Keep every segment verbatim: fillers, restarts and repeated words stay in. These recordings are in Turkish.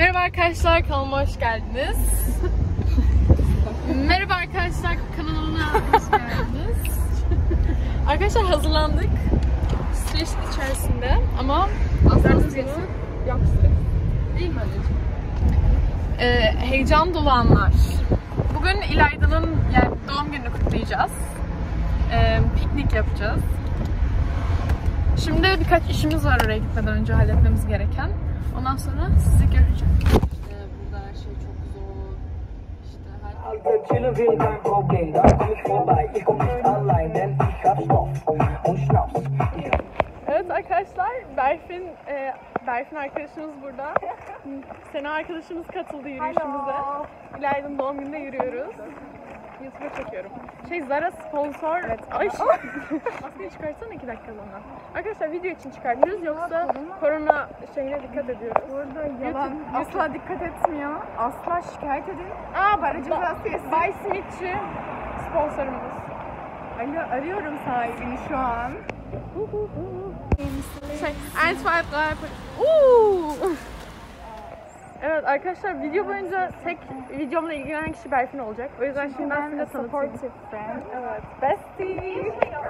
Merhaba arkadaşlar, kanalıma hoş geldiniz. Merhaba arkadaşlar, kanalıma hoş geldiniz. Arkadaşlar hazırlandık. Süreç içerisinde ama aslında yok değil mi anneciğim? Ee, heyecan dolu anlar. Bugün İlayda'nın yani doğum gününü kutlayacağız. Ee, piknik yapacağız. Şimdi birkaç işimiz var oraya gitmeden önce halletmemiz gereken. Ondan sonra sizi göreceğim. İşte burada her şey çok zor. İşte her... Evet arkadaşlar, Berfin, e, Berfin arkadaşımız burada. Sena arkadaşımız katıldı yürüyüşümüze. İlayda'nın doğum gününde yürüyoruz. YouTube'a çekiyorum. Şey Zara sponsor. Evet. Ay. Maskeyi çıkarsana iki dakikalığına. Arkadaşlar video için çıkartıyoruz yoksa korona şeyine dikkat ediyoruz. Burada yalan YouTube, asla YouTube. Dikkat etmiyor. Asla şikayet edin. Aa para cezası yesin. Bay Smith'çi sponsorumuz. Alo, arıyorum sahibini şu an. Şey, eins, zwei, drei. Uuu. Evet arkadaşlar, video boyunca tek videomla ilgilenen kişi Berfin olacak. O yüzden şimdi ben size tanıtayım. Friend. Evet. Bestie.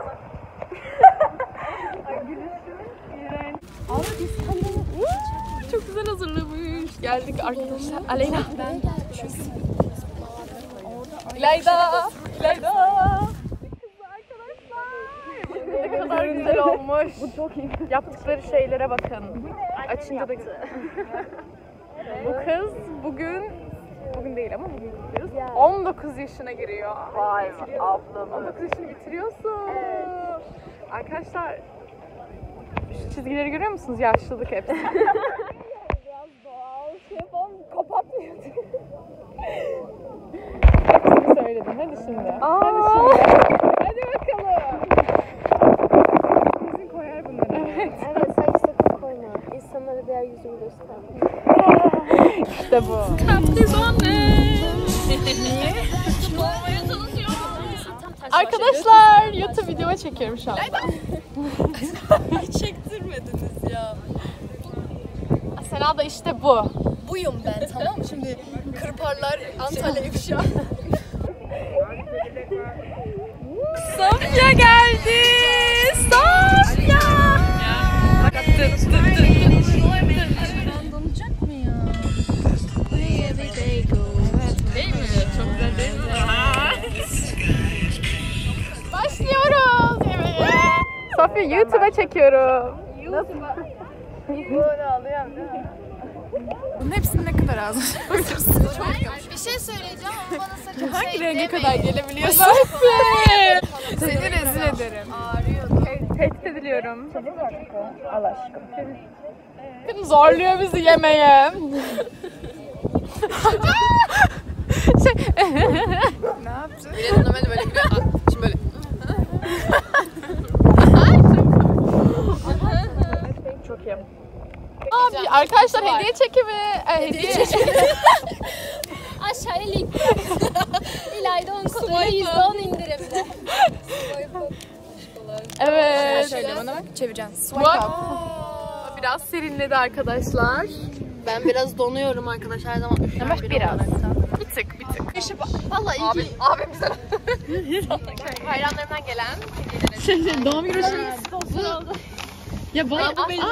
Ay gülüşüm. İğrenç. Ama biz tanıdık. Çok güzel hazırlamış. Geldik arkadaşlar. Aleyna. Ben İlayda. İlayda. Ne kadar güzel olmuş. Bu çok iyi. Yaptıkları şeylere bakın. Açınca da güzel. Bu kız bugün, bugün değil ama bugün kız on dokuz yaşına giriyor. Vay ablam. on dokuz yaşını bitiriyorsun. Evet. Arkadaşlar, şu çizgileri görüyor musunuz? Yaşlılık hepsi. Biraz doğal şey yapalım, kapatmıyor. Hepsini söyledim. Hadi şimdi. Aa. Hadi şimdi. Hadi bakalım. Kesin koyar bunları. Evet. Evet, saç sakın koyma. İnsanlara diğer yüzümü gösterme. İşte bu. Arkadaşlar, YouTube videoma çekiyorum şu an. Çektirmediniz ya. Sena da işte bu. Buyum ben, tamam mı? Şimdi kırparlar Antalya ifşa. Sofya geldi. Sofya. Donacak mı ya? Değil mi? Çok güzel değil mi? Başlıyoruz yemeğe. Sofya YouTube'a çekiyorum. YouTube'a. Böyle alıyorum değil mi? Bunun hepsini ne kadar az? Bir şey söyleyeceğim ama bana sakın Hangi şey renge demeyin. kadar gelebiliyorsun? Seni rezil ederim. Ağrıyordu. Tehdit ediliyorum. Al aşkım. Beni zorluyor bizi yemeğe. şey... Ne yaptın? Millet normalde böyle gidiyor. Şimdi böyle. Çok iyi. Abi arkadaşlar hediye çekimi. E, hediye çekimi. Aşağıya link. İlayda on koduyla yüzde on indirimde. Evet. Şöyle bana bak. Çevireceğim. Bu biraz serinledi arkadaşlar. Ben biraz donuyorum arkadaşlar, her zaman üşüyen Ama biri biraz. olaraktan. Bir tık bir tık. Vallahi iyi Abi, ki. abim bize hayranlarından gelen şey, doğum günü Sponsor oldu. ya bana bu benim.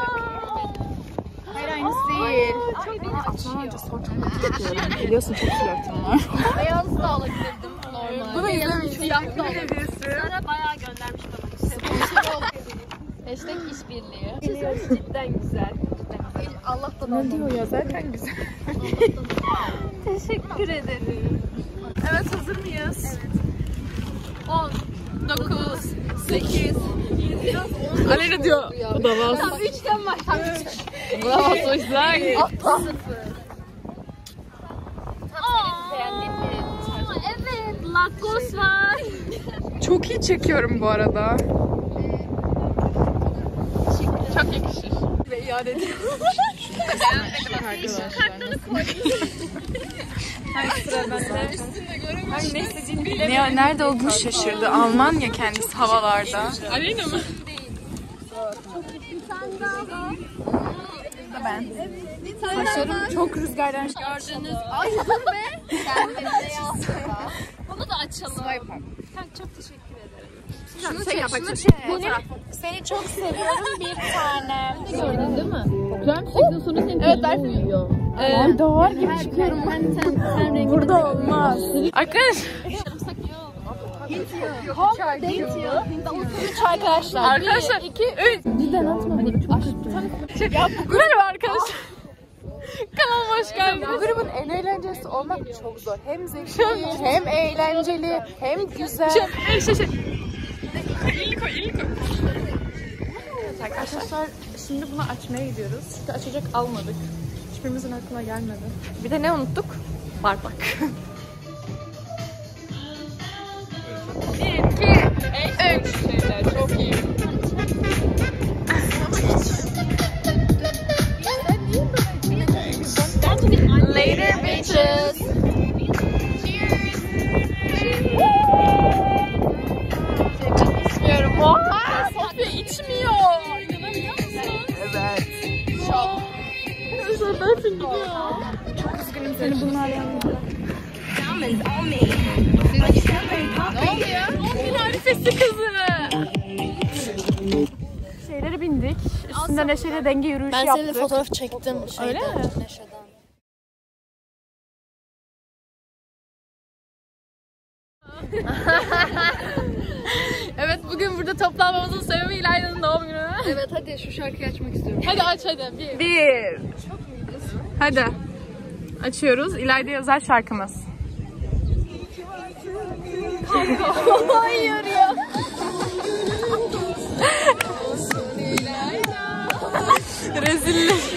Hayır aynısı değil. Atman önce son çok biliyorsun çok flörtüm var. Beyaz da alabilirdim normal. Bunu izlemiş. Siyah da alabilirdim. Sana bayağı göndermiş bana. Sponsor oldu. Hashtag işbirliği. Cidden güzel. Allah'tan Ne diyor ya zaten güzel. Teşekkür ederim. Evet, hazır mıyız? Evet. on, dokuz, sekiz, yedi, Aleyna diyor. Bu da var. Tam üçten var. Tam üç. Bu da var sonuçlar. Sıfır. Tam senin beğendiğin bir evet. Lakos var. Çok iyi çekiyorum bu arada. Çok yakışır. Ve iade ediyorum. Kartları koy. Hangi sıra bende? Hangi ne istediğini bilemiyorum. Nerede olduğunu şaşırdı. Almanya kendisi havalarda. Aleyna mı? Ben. Saçlarım çok rüzgardan Gördünüz. Ay dur be. Kendinize yazsana. Bunu da açalım. Kanka çok teşekkür ederim. Şunu çek, şunu çek. Seni çok seviyorum bir tanem. Gördün değil mi? Güzel bir şekilde sonra senin Evet, kendine uyuyor. Ee, doğar gibi çıkıyorum. Sen, sen, sen rengini Burada olmaz. Arkadaşlar. Üç arkadaşlar. Arkadaşlar. Bir, iki, üç. Cidden atma. Hadi çok Ya bu merhaba arkadaşlar. Kanalıma hoş geldiniz. Bu grubun en eğlencesi olmak çok zor. Hem zeki, hem eğlenceli, hem güzel. Şey şey şey. İlko ilko. Arkadaşlar şimdi bunu açmaya gidiyoruz. Çünkü açacak almadık. Hiçbirimizin aklına gelmedi. Bir de ne unuttuk? Bardak. Bir, iki, üç. Şeyler çok iyi. Later bitches. İçmiyorum. Oha! Sofya içmiyor. Evet. Çok. Zaten gidiyor. Çok üzgünüm seni bunlar yanında. Ne oluyor? Doğum harifesi kızı. Şeylere bindik. Üstünde Neşe'yle denge yürüyüşü Ben yaptık. seninle fotoğraf çektim. Şeyden, Öyle mi? Neşe'den. Evet, bugün burada toplanmamızın sebebi İlayda'nın doğum günü. Evet hadi şu şarkıyı açmak istiyorum. Hadi aç hadi. Bir. Bir. Hadi. Açıyoruz. İlayda'ya özel şarkımız. Hayır ya. Rezillik.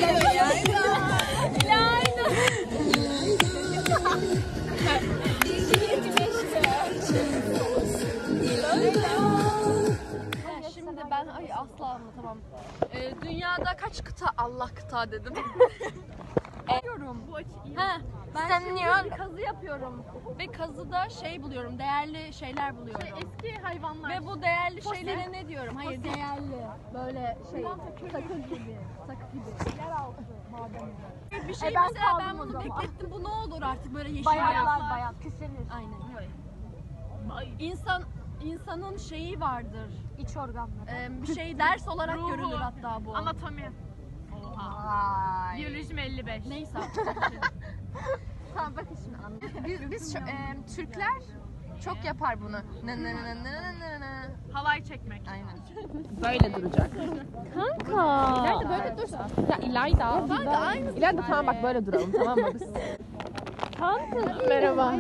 Şimdi ben ay asla anlatamam. Ee, dünyada kaç kıta Allah kıta dedim. Diyorum. Bu açı iyi. He. Ben Sen şimdi niye- bir kazı yapıyorum ve kazıda şey buluyorum, değerli şeyler buluyorum. Eski hayvanlar. Ve bu değerli şeylere ne diyorum? Hayır değerli. Böyle şey sakız gibi, sakız gibi. Yer altı madeni. Bir şey E ben mesela ben kaldım o bunu zaman. beklettim. Bu ne olur artık böyle yeşil Bayatlar beyazlar. bayat küslenir. Aynen. İnsan insanın şeyi vardır. İç organları. Ee, bir şey ders olarak Ruhu. görülür hatta bu. Anatomi. Vay. Biyolojim elli beş. Neyse. Tamam bakın şimdi anladım. Biz, biz şu- e, Türkler çok yapar bunu. Ne ne ne ne ne ne ne. Halay çekmek. Aynen. Böyle duracak. Kanka. İlayda böyle dursun. Ya İlayda. Kanka aynı. İlayda tamam bak böyle duralım tamam mı biz? Kanka. Merhaba.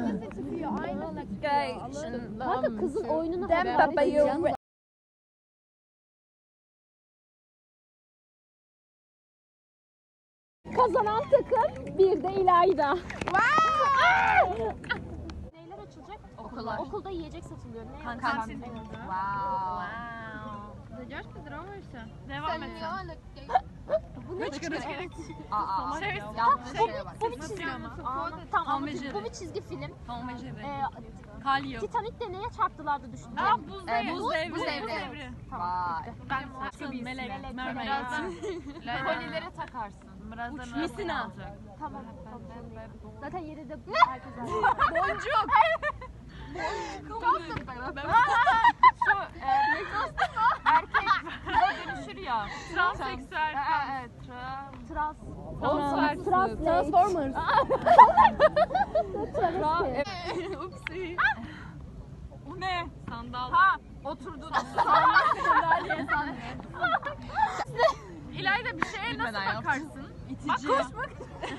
Kanka kızın oyununu Dem haber baba edeceğim. Kazanan takım bir de İlayda. Neyler açılacak? Okullar. Okulda yiyecek satılıyor. Ne Kantin. Kantin. Wow. Gerçekten ama işte. Devam et sen. Bu ne? Aa. Şey, Yaptığı şeye bak. Bu bir çizgi film. Tamam anlatayım. Bu bir çizgi film. Tom ve Jerry. Ee, Kalyo. Titanic'te neye çarptılar da düştü? Aa buz Ee, devri. buz- devri. buz devri. Vay. Ben Melek, melek. melek. Birazdan. Kolilere takarsın. Birazdan Misina. olacak. Tamam. Zaten yeri de herkes Boncuk. Şu e, erkek kıza dönüşür ya. Transseksüel. Aa, evet. Tra- Trans. Transfer. Transformers. Upsi. Bu ne? Sandal. Ha, oturdun. Sandalye sandalye. İlayda bir şeye nasıl Bilmeden yaptım. bakarsın? İtici. Bak koş bak.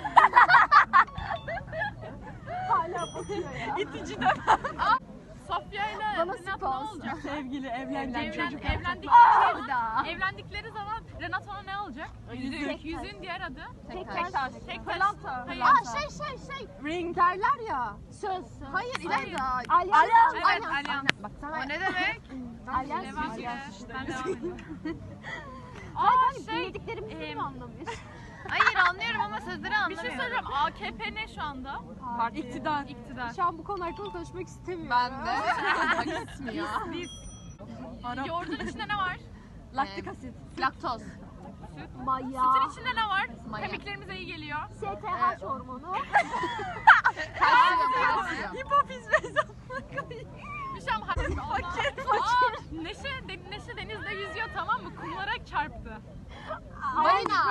Hala bakıyor ya. İtici de. Sofya ile Renat ne olacak? Sevgili evlendi. Evlen, evlendikleri, evlendikleri zaman Renat ona ne olacak? Yüzük. Yüzüğün diğer adı? Tek taş. taş. Tek taş. Pırlanta. Hayır. Aa şey şey şey. Ring derler ya. Söz. söz. Hayır İlayda. Alyans. Evet, alyans. Bak sana. O ne demek? Alyans. Devam ki. Ben devam ediyorum. Aa Aa şey. dinlediklerimizi em, mi anlamıyorsun? Hayır anlıyorum ama sözleri anlamıyorum. Bir şey söyleyeceğim. A K P ne şu anda? Parti. İktidar. İktidar. Şu an bu konu hakkında konuşmak istemiyorum. Ben de. Gitmiyor. Biz. Yoğurdun içinde ne var? Laktik asit. Laktoz. Maya. Sütün içinde ne var? Maya. Kemiklerimize iyi geliyor. S T H hormonu. Kalsiyum, kalsiyum. Hipofiz ve Müşem fakir fakir. Neşe, de, Neşe denizde yüzüyor, tamam mı? Kumlara çarptı. Balina.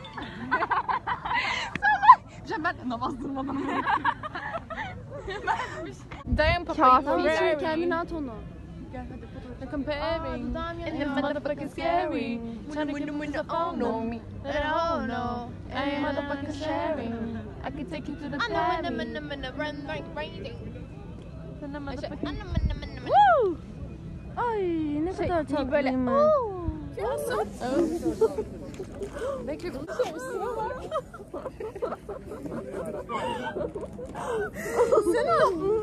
Müşem ben namaz durmadan. Dayan Kafi. Kendine at onu. Comparing. And the motherfucking scary. Trying to get me to own no me. Oh no. And motherfucking sharing. I can take you to the party. Woo! Ay ne kadar tatlıyım ben. Bekle, Sena.